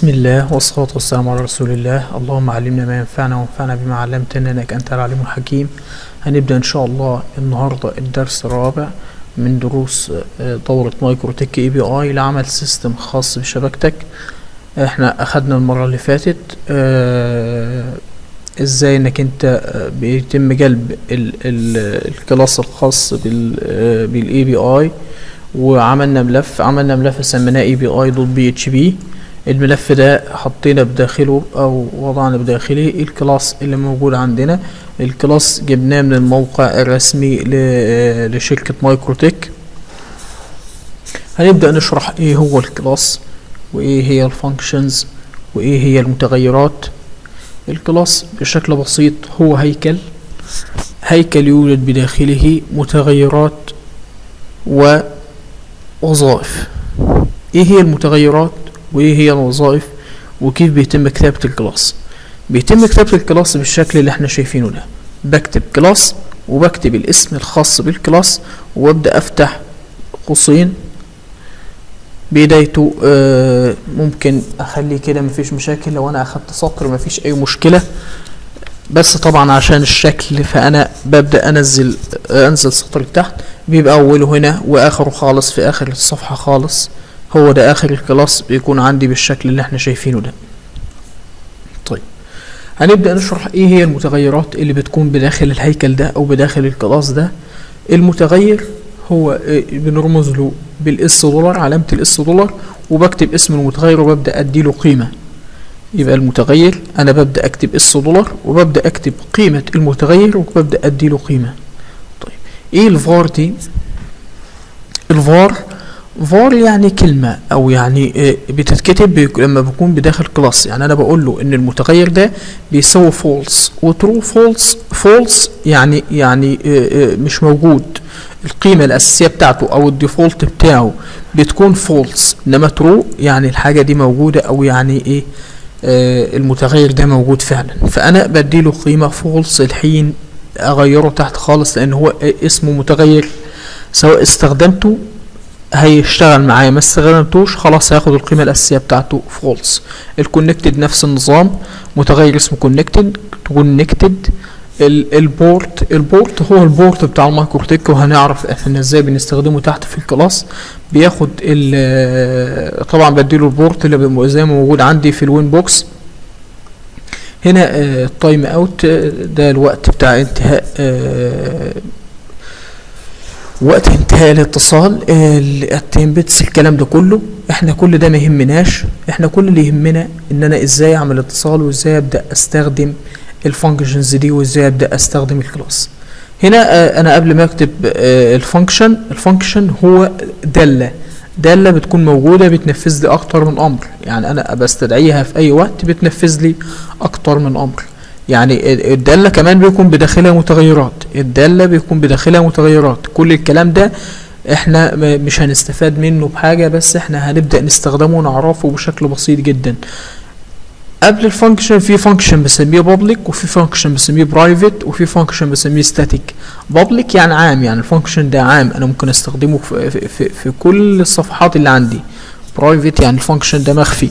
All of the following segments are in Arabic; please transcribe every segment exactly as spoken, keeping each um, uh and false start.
بسم الله والصلاة والسلام على رسول الله. اللهم علمنا ما ينفعنا وانفعنا بما علمتنا انك انت العليم الحكيم. هنبدأ ان شاء الله النهاردة الدرس الرابع من دروس دورة مايكروتك اي بي اي لعمل سيستم خاص بشبكتك. احنا اخدنا المرة اللي فاتت اه ازاي انك انت بيتم جلب ال ال الكلاس الخاص بالاي بي اي، وعملنا ملف عملنا ملف سميناه اي بي اي دوت بي اتش بي. الملف ده حطينا بداخله او وضعنا بداخله الكلاس اللي موجود عندنا. الكلاس جبناه من الموقع الرسمي لشركة مايكروتك. هنبدأ نشرح ايه هو الكلاس وايه هي الفانكشنز وايه هي المتغيرات. الكلاس بشكل بسيط هو هيكل هيكل يوجد بداخله متغيرات ووظائف. ايه هي المتغيرات وايه هي الوظائف وكيف بيتم كتابة الكلاس؟ بيتم كتابة الكلاس بالشكل اللي احنا شايفينه ده. بكتب كلاس وبكتب الاسم الخاص بالكلاس وابدأ افتح قوسين بدايته. آه ممكن اخلي كده مفيش مشاكل، لو انا اخدت سطر مفيش اي مشكلة، بس طبعا عشان الشكل فانا ببدأ انزل انزل سطر لتحت. بيبقى اوله هنا واخره خالص في اخر الصفحة خالص. هو ده اخر الكلاس بيكون عندي بالشكل اللي احنا شايفينه ده. طيب هنبدأ نشرح ايه هي المتغيرات اللي بتكون بداخل الهيكل ده او بداخل الكلاس ده. المتغير هو بنرمز له بالاس دولار، علامة الاس دولار، وبكتب اسم المتغير وببدأ اديله قيمة. يبقى المتغير انا ببدأ اكتب اس دولار وببدأ اكتب قيمة المتغير وببدأ اديله قيمة. طيب ايه الفار دي؟ الفار فار يعني كلمة او يعني بتتكتب لما بكون بداخل كلاس. يعني انا بقول له ان المتغير ده بيساوي فولس وترو. فولس فولس يعني يعني مش موجود، القيمة الاساسية بتاعته او الديفولت بتاعه بتكون فولس، انما ترو يعني الحاجة دي موجودة او يعني ايه آه المتغير ده موجود فعلا. فانا بديله قيمة فولس الحين اغيره تحت خالص لان هو اسمه متغير، سواء استخدمته هيشتغل معايا ما استخدمتوش خلاص هياخد القيمة الأساسية بتاعته فولس. الكونكتد نفس النظام، متغير اسمه كونكتد كونكتد. البورت البورت هو البورت بتاع المايكروتك، وهنعرف احنا ازاي بنستخدمه تحت في الكلاس. بياخد طبعا بديله البورت اللي زي ما موجود عندي في الوين بوكس. هنا التايم اوت ده الوقت بتاع انتهاء وقت انتهاء الاتصال، التيمبتس، الكلام ده كله. احنا كل ده ما يهمناش، احنا كل اللي يهمنا ان انا ازاي اعمل اتصال وازاي ابدا استخدم الفانكشنز دي وازاي ابدا استخدم الكلاس. هنا اه انا قبل ما اكتب اه الفانكشن الفانكشن هو داله داله بتكون موجوده بتنفذ لي اكتر من امر. يعني انا بستدعيها في اي وقت بتنفذ لي اكتر من امر. يعني الدالة كمان بيكون بداخلها متغيرات، الدالة بيكون بداخلها متغيرات. كل الكلام ده احنا مش هنستفاد منه بحاجة، بس احنا هنبدأ نستخدمه ونعرفه بشكل بسيط جدا. قبل الفانكشن في فانكشن بسميه بابليك، وفي فانكشن بسميه برايفت، وفي فانكشن بسميه ستاتيك. بابليك يعني عام، يعني الفانكشن ده عام انا ممكن استخدمه في, في, في, في كل الصفحات اللي عندي. برايفت يعني الفانكشن ده مخفي،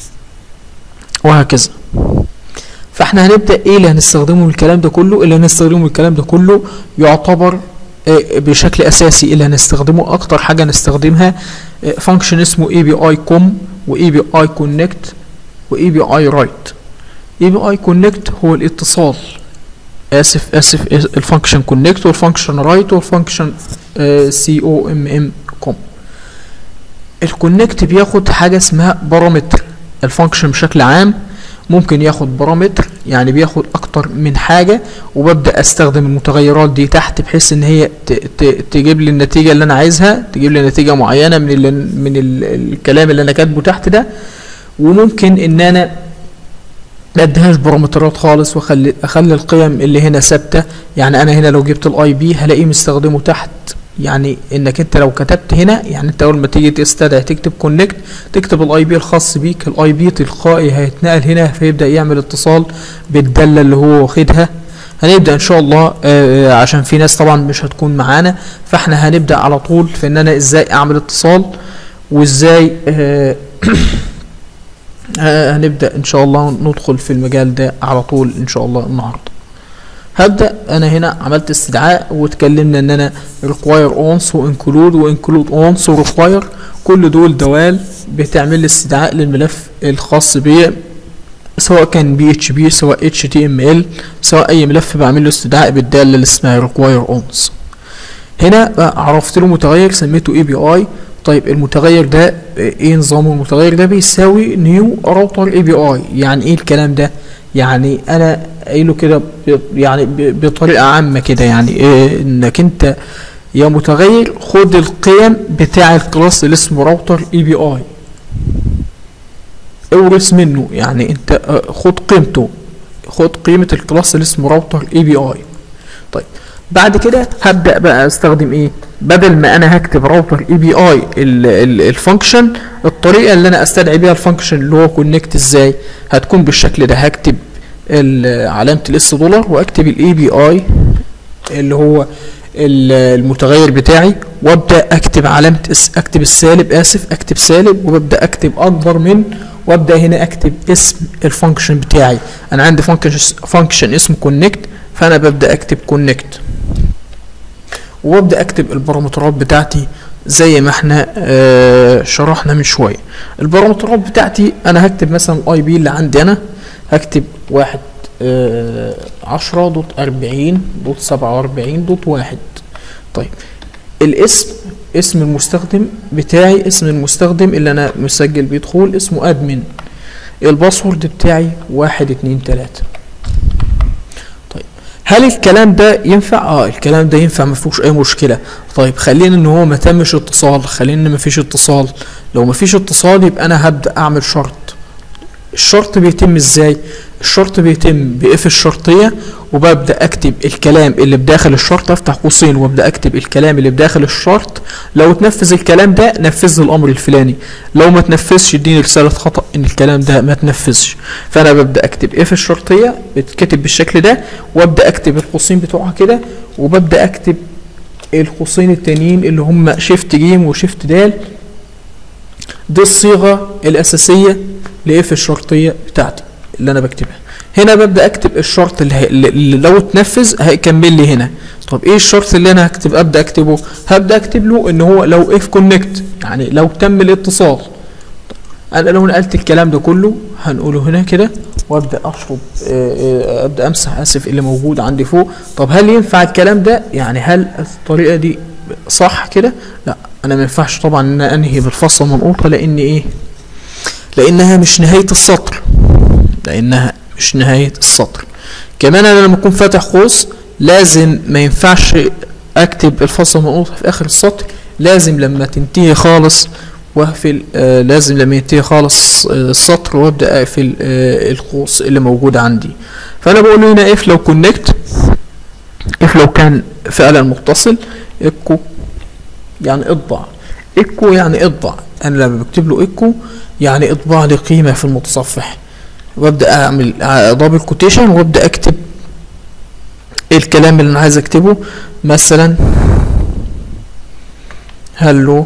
وهكذا. فاحنا هنبدأ ايه اللي هنستخدمه من الكلام ده كله. اللي هنستخدمه من الكلام ده كله يعتبر بشكل اساسي اللي هنستخدمه اكتر حاجة نستخدمها فانكشن اسمه اي بي اي كوم واي بي اي كونكت واي بي اي رايت. اي بي اي كونكت هو الاتصال، اسف اسف الفانكشن كونكت والفانكشن رايت والفانكشن سي او ام ام كوم. الكونكت بياخد حاجة اسمها بارامتر. الفانكشن بشكل عام ممكن ياخد بارامتر، يعني بياخد اكتر من حاجة، وببدأ استخدم المتغيرات دي تحت بحيث ان هي تجيب لي النتيجة اللي انا عايزها، تجيب لي نتيجة معينة من ال من ال الكلام اللي انا كاتبه تحت ده. وممكن ان انا ما اديهاش بارامترات خالص واخلي اخلي القيم اللي هنا ثابتة. يعني انا هنا لو جبت الاي بي هلاقيه مستخدمه تحت. يعني انك انت لو كتبت هنا، يعني انت اول ما تيجي تستدعي تكتب كونكت تكتب الاي بي الخاص بيك، الاي بي تلقائي هيتنقل هنا فيبدا يعمل اتصال بالداله اللي هو واخدها. هنبدا ان شاء الله آه عشان في ناس طبعا مش هتكون معانا، فاحنا هنبدا على طول في ان انا ازاي اعمل اتصال وازاي آه آه هنبدأ ان شاء الله ندخل في المجال ده على طول ان شاء الله النهارده. هبدأ انا هنا عملت استدعاء واتكلمنا ان انا require once و include و include once و require، كل دول دوال بتعمل لي استدعاء للملف الخاص بيا، سواء كان بي اتش بي سواء اتش تي ام ال سواء اي ملف بعمل له استدعاء بالداله اللي اسمها require once. هنا عرفت له متغير سميته اي بي اي. طيب المتغير ده ايه نظامه؟ المتغير ده بيساوي نيو راوتر اي بي اي. يعني ايه الكلام ده؟ يعني انا قايله كده يعني بطريقه عامه كده، يعني إيه؟ انك انت يا متغير خد القيم بتاع الكلاس اللي اسمه راوتر اي بي اي، اورث منه، يعني انت خد قيمته، خد قيمه الكلاس اللي اسمه راوتر اي بي اي. طيب بعد كده هبدا بقى استخدم ايه؟ بدل ما انا هكتب راوتر اي بي اي الفانكشن، الطريقه اللي انا استدعي بيها الفانكشن اللي هو كونكت ازاي هتكون بالشكل ده. هكتب علامه الاس دولار واكتب الاي بي اي اللي هو المتغير بتاعي، وابدا اكتب علامه اس، اكتب السالب، اسف اكتب سالب، وببدا اكتب اكبر من، وابدا هنا اكتب اسم الفانكشن بتاعي. انا عندي فانكشن فانكشن اسمه كونكت، فانا ببدا اكتب كونكت، وابدا اكتب البارامترات بتاعتي زي ما احنا آه شرحنا من شويه. البارامترات بتاعتي انا هكتب مثلا الاي بي اللي عندي، انا هكتب واحد آه عشرة دوت اربعين دوت سبعة واربعين دوت واحد. طيب الاسم، اسم المستخدم بتاعي، اسم المستخدم اللي انا مسجل بيدخل اسمه ادمن. الباسورد بتاعي واحد اتنين تلاتة. طيب هل الكلام ده ينفع؟ اه الكلام ده ينفع، مفيهوش اي مشكله. طيب خلينا ان هو ما تمش اتصال، خلينا ان مفيش اتصال. لو مفيش اتصال يبقى انا هبدا اعمل شرط. الشرط بيتم ازاي؟ الشرط بيتم باف الشرطيه، وببدا اكتب الكلام اللي بداخل الشرط، افتح قوسين وابدا اكتب الكلام اللي بداخل الشرط. لو تنفذ الكلام ده نفذ الامر الفلاني، لو ما تنفذش اديني رساله خطا ان الكلام ده ما تنفذش. فانا ببدا اكتب اف الشرطيه بتتكتب بالشكل ده، وابدا اكتب القوسين بتوعها كده، وببدا اكتب القوسين التانيين اللي هم شيفت جيم وشيفت دال. دي الصيغه الاساسيه لاف الشرطيه بتاعتي اللي انا بكتبها. هنا ببدا اكتب الشرط اللي, اللي لو اتنفذ هيكمل لي هنا. طب ايه الشرط اللي انا هكتب ابدا اكتبه؟ هبدا اكتب له ان هو لو اف كونكت، يعني لو تم الاتصال. انا لو نقلت الكلام ده كله هنقوله هنا كده، وابدا اشرب ابدا امسح اسف اللي موجود عندي فوق. طب هل ينفع الكلام ده؟ يعني هل الطريقه دي صح كده؟ لا، انا ما ينفعش طبعا ان انا انهي بالفصل منقوطه، لان ايه؟ لانها مش نهايه السطر، لانها مش نهايه السطر. كمان انا لما اكون فاتح قوس لازم ما ينفعش اكتب الفصل منقوطه في اخر السطر، لازم لما تنتهي خالص واقفل، آه لازم لما ينتهي خالص آه السطر وابدا اقفل آه القوس اللي موجود عندي. فانا بقول له هنا اف لو كونكت، اف لو كان فعلا متصل، ايكو يعني اطبع، ايكو يعني اطبع. انا لما بكتب له ايكو يعني اطبع لي قيمه في المتصفح، وابدا اعمل دبل كوتيشن وابدا اكتب الكلام اللي انا عايز اكتبه. مثلا هلو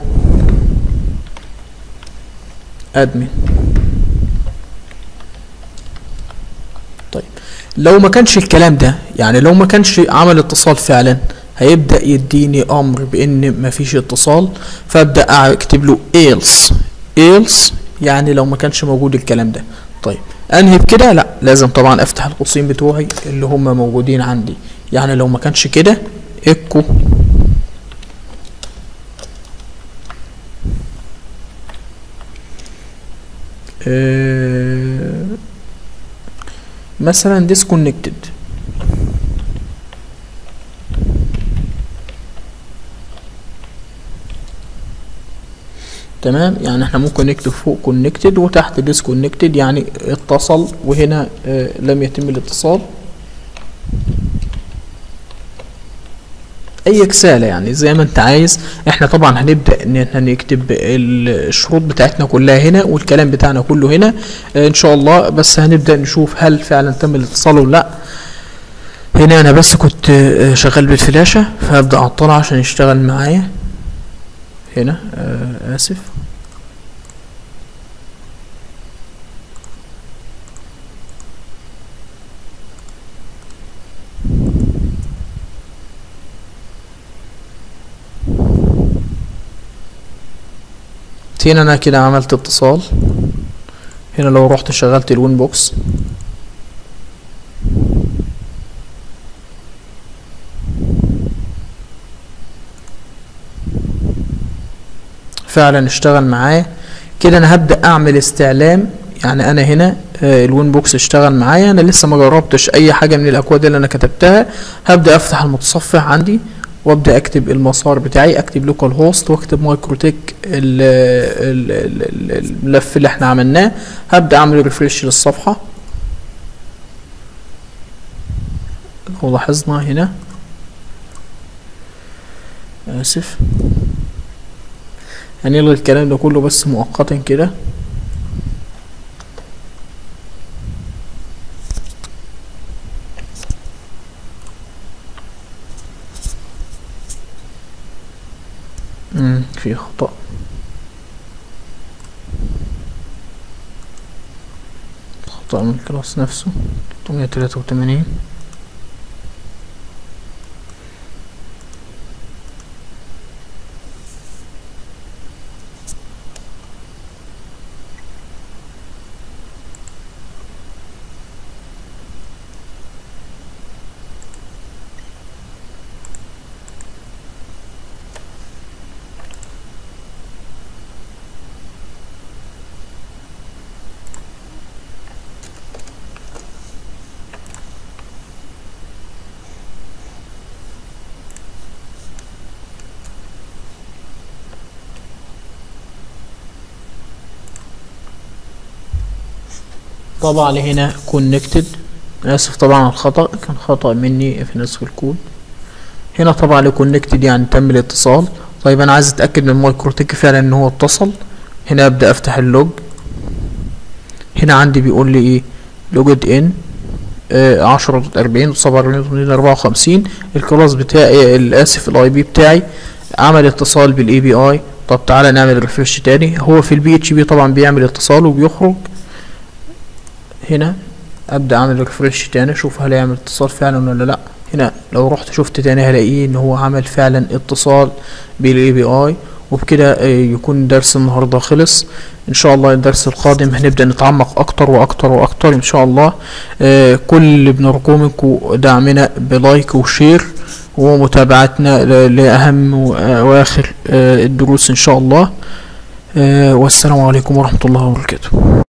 ادمن. طيب لو ما كانش الكلام ده، يعني لو ما كانش عمل اتصال فعلا، هيبدا يديني امر بان ما فيش اتصال، فابدا اكتب له else. else يعني لو ما كانش موجود الكلام ده. طيب انهي بكده؟ لا، لازم طبعا افتح القوسين بتوعي اللي هم موجودين عندي. يعني لو ما كانش كده ايكو اه مثلا disconnected. تمام، يعني احنا ممكن نكتب فوق connected وتحت disconnected، يعني اتصل وهنا اه لم يتم الاتصال. اي رساله يعني زي ما انت عايز. احنا طبعا هنبدا ان احنا نكتب الشروط بتاعتنا كلها هنا والكلام بتاعنا كله هنا اه ان شاء الله، بس هنبدا نشوف هل فعلا تم الاتصال ولا لا. هنا انا بس كنت اه شغال بالفلاشه، فهبدا اعطلها عشان يشتغل معايا. هنا اه اسف هنا انا كده عملت اتصال. هنا لو رحت شغلت الوين بوكس فعلا اشتغل معايا كده. انا هبدأ اعمل استعلام، يعني انا هنا آه الوين بوكس اشتغل معايا، انا لسه ما جربتش اي حاجة من الاكواد اللي انا كتبتها. هبدأ افتح المتصفح عندي وابدأ اكتب المسار بتاعي، اكتب لوكال هوست واكتب مايكروتك الملف اللي احنا عملناه. هبدأ اعمل ريفريش للصفحة. لو لاحظنا هنا، اسف هنلغي الكلام ده كله بس مؤقتا كده. امم في خطأ. خطأ من الكلاس نفسه تلتمية تلاتة وتمانين. طبعا هنا connected، اسف طبعا الخطأ كان خطأ مني في نسخ الكود. هنا طبعا connected يعني تم الاتصال. طيب انا عايز اتأكد من المايكروتك فعلا ان هو اتصل. هنا ابدأ افتح اللوج. هنا عندي بيقول لي ايه لوجد ان عشرة اربعين سبعة واربعين اربعة وخمسين. الكلاس بتاعي الاسف الاي بي بتاعي عمل اتصال بالاي بي اي. طب تعالى نعمل ريفرش تاني. هو في البي اتش بي طبعا بيعمل اتصال وبيخرج. هنا ابدا اعمل ريفرش تاني اشوف هل يعمل اتصال فعلا ولا لا. هنا لو رحت شفت تاني هلاقيه ان هو عمل فعلا اتصال بالاي بي اي. وبكده يكون درس النهارده خلص. ان شاء الله الدرس القادم هنبدا نتعمق اكتر واكتر واكتر ان شاء الله. كل اللي بنرجو منكم دعمنا بلايك وشير ومتابعتنا لاهم واخر الدروس ان شاء الله. والسلام عليكم ورحمه الله وبركاته.